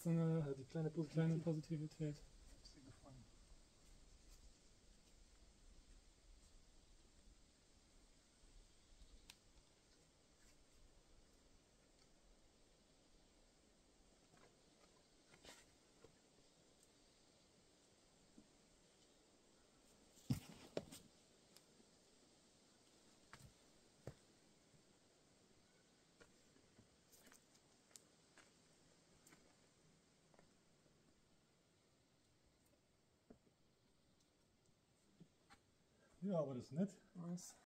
so eine Die kleine kleine Positivität. Ist dir gefallen? Ja, aber das ist nett. Nice.